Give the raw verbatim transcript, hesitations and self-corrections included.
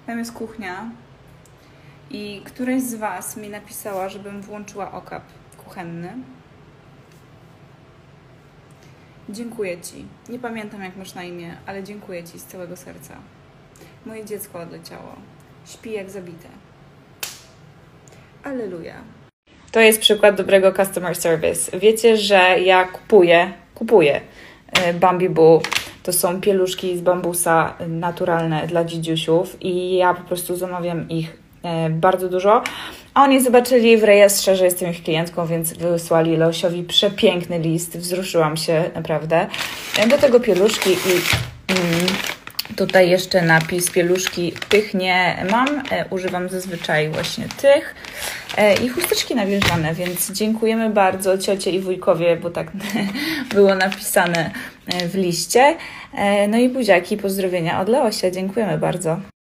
Tam jest kuchnia i któraś z Was mi napisała, żebym włączyła okap kuchenny. Dziękuję Ci. Nie pamiętam, jak masz na imię, ale dziękuję Ci z całego serca. Moje dziecko odleciało. Śpi jak zabite. Alleluja. To jest przykład dobrego customer service. Wiecie, że ja kupuję, kupuję Bambi Boo. To są pieluszki z bambusa naturalne dla dzidziusiów i ja po prostu zamawiam ich bardzo dużo. A oni zobaczyli w rejestrze, że jestem ich klientką, więc wysłali Leosiowi przepiękny list. Wzruszyłam się naprawdę. Do tego pieluszki i mm, tutaj jeszcze napis pieluszki. Tych nie mam. E, używam zazwyczaj właśnie tych. E, I chusteczki nawilżane, więc dziękujemy bardzo ciocie i wujkowie, bo tak było napisane w liście. E, no i buziaki, pozdrowienia od Leosia. Dziękujemy bardzo.